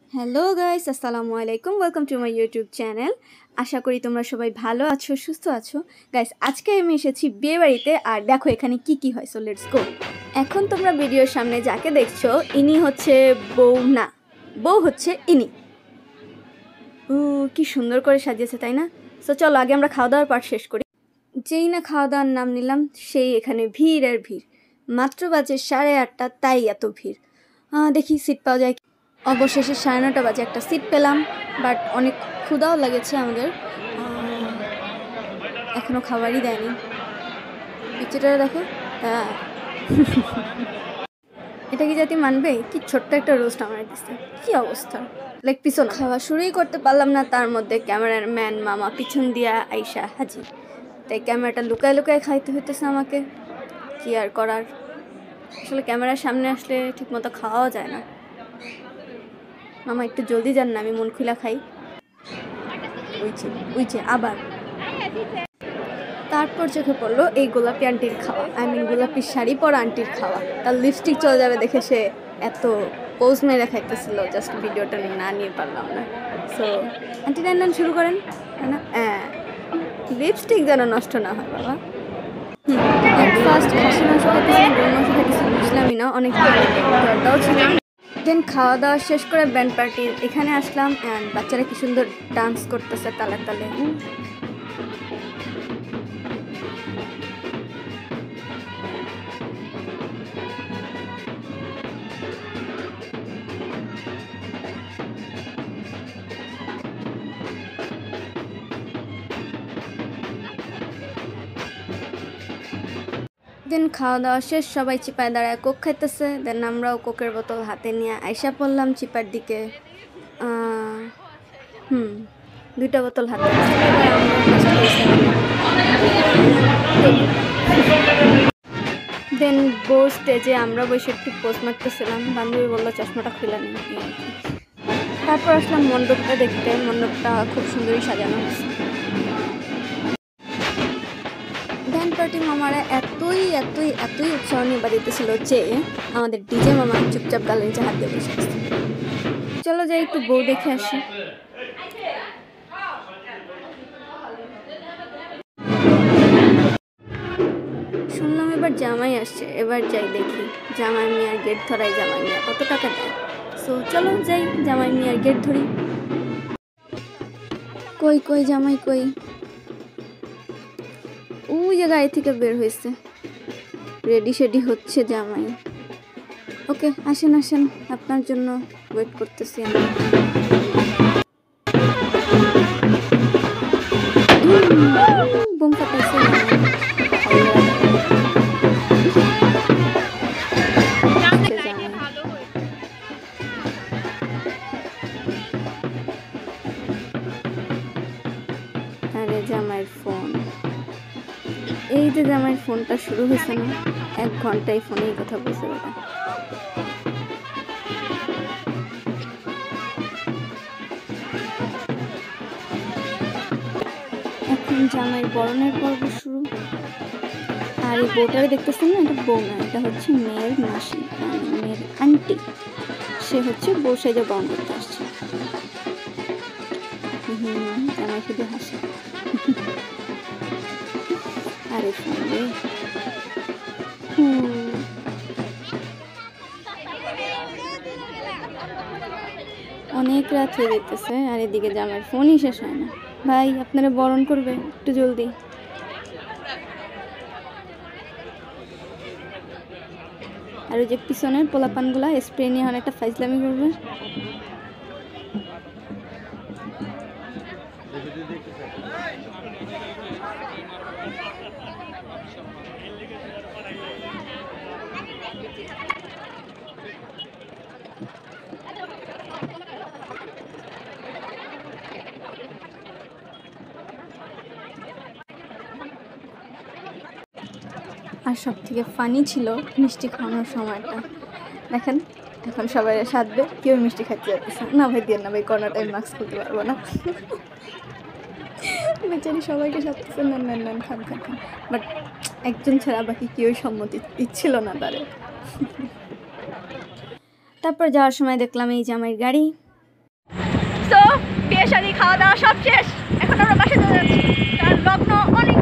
Hello guys, আসসালামু আলাইকুম। Welcome to my YouTube channel. আশা করি তোমরা সবাই ভালো আছো, সুস্থ আছো। গাইস, আজকে আমি এসেছি বিয়ে বাড়িতে, আর দেখো এখানে কি কি হয়। So let's go. এখন তোমরা ভিডিওর সামনে যাকে দেখছো, ইনি হচ্ছে বউ না, বউ হচ্ছে ইনি। কি সুন্দর করে সাজিয়েছে, তাই না? সো চলো আগে আমরা খাওয়া দাওয়ার পার্ট শেষ করি। যেই না খাওয়া দাওয়ার নাম নিলাম, সেই এখানে ভিড় আর ভিড়। মাত্র বাজে 8:30, তাই এত ভিড়। দেখি সিট পাওয়া যায়। অবশেষে 9:30 বাজে একটা সিট পেলাম, বাট অনেক ক্ষুধাও লেগেছে আমাদের। এখনও খাবারই দেয়নি। পিকচারটা দেখো। এটা কি জাতি মানবে? কি ছোট্ট একটা রোস্ট আমার দিচ্ছে, কি অবস্থা। লাইক পিছন খাওয়া শুরুই করতে পারলাম না, তার মধ্যে ক্যামেরাম্যান মামা পিছন দিয়া আইসা হাজির। তাই ক্যামেরাটা লুকায় লুকায় খাইতে হইতেছে আমাকে। কি আর করার, আসলে ক্যামেরার সামনে আসলে ঠিকমতো খাওয়াও যায় না। মামা একটু জলদি যান না, আমি মন খুলা খাই। উইছে আবার। তারপর চোখে পড়লো এই গোলাপি আন্টির খাওয়া, গোলাপি শাড়ি পরা আন্টির খাওয়া। তার লিপস্টিক চলে যাবে দেখে সে এত পোজ মেরে খাইতেছিল, জাস্ট ভিডিওটা না নিয়ে পারলাম না। সো আন্টি রান্নান শুরু করেন না। লিপস্টিক যেন নষ্ট না হয় বাবা। ফার্স্ট খাসি মাংস খাইতেছিলাম, গরু মাংস খাইতেছিলাম বুঝলামই না, অনেক জ্বরটাও ছিল। দেন খাওয়া দাওয়া শেষ করে ব্যান্ড পার্টির এখানে আসলাম, অ্যান্ড বাচ্চারা কি সুন্দর ডান্স করতেছে তালে তালে। দেন খাওয়া দাওয়া শেষ, সবাই চিপায় দাঁড়ায় কোক খাইতেছে। দেন আমরাও কোকের বোতল হাতে নিয়ে আইসা পড়লাম চিপার দিকে। 2টা বোতল হাতে। দেন বউ স্টেজে, আমরা বসে একটু পোস্ট মারতেছিলাম। বান্ধবী বললো চশমাটা খুলে নিই। তারপর আসলাম মণ্ডপটা দেখতে। মণ্ডপটা খুব সুন্দরই সাজানো হয়েছে। ব্যান্ড পার্টি মামারা এতই এতই এতই উৎসাহ নিয়ে বাজাইতেছিল যে আমাদের ডিজে মামা চুপচাপ গালের নিচে হাত দিয়ে বসে আসছে। চলো যাই একটু বউ দেখে আসি। শুনলাম এবার জামাই আসছে, এবার যাই দেখি জামাই মিয়ার গেট ধরাই জামাই মিয়া কত টাকা দেয়। সো চলো যাই জামাই মিয়ার গেট ধরি। কই কই জামাই কই? ওই যে গাড়ি থেকে বের হয়েছে, রেডি শেডি হচ্ছে জামাই। ওকে আসেন আসেন, আপনার জন্য ওয়েট করতেছি আমি। বুম ফাটাইছে। আরে জামাইয়ের ফোন, এই যে জামাইয়ের ফোনটা শুরু হয়েছে না, 1 ঘন্টায় ফোনেই কথা বলছে ওটা। এখন জামাইয়ের বরণের পর্ব শুরু। আর এই বউটারে দেখতেছেন না, এটা বউ না, এটা হচ্ছে মেয়ের মাসি, মেয়ের আন্টি। সে হচ্ছে বউ সেজে বরণ করতে আসছে। জামাই শুধু হাসে। আরে শুনবে, অনেক রাত হয়ে যেতেছে, আর এদিকে জামাইয়ের ফোনই শেষ হয় না। ভাই আপনারা বরণ করবে একটু জলদি। আর ওই যে পিছনের পোলাপানগুলা স্প্রে নিয়ে অনেকটা ফাইজলামি করবে। আর সব থেকে ফানি ছিল মিষ্টি খাওয়ানোর সময়টা। দেখেন এখন সবাই সাধবে, কেউ মিষ্টি খাইতে যাচ্ছে না। ভাই দিয়ে না ভাই, কর্নার টাইম মাস্ক খুলতে পারবো না। বেচারি সবাইকে সাধতেছে, নেন নেন নেন খান খান খান। বাট একজন ছাড়া বাকি কেউই সম্মতি দিচ্ছিল না তারে। তারপর যাওয়ার সময় দেখলাম এই জামাইয়ের গাড়ি। সো বিয়ে শাদী খাওয়া দাওয়া সব শেষ, এখন আমরা বাসায় চলে যাচ্ছি কারণ লগ্ন অনেক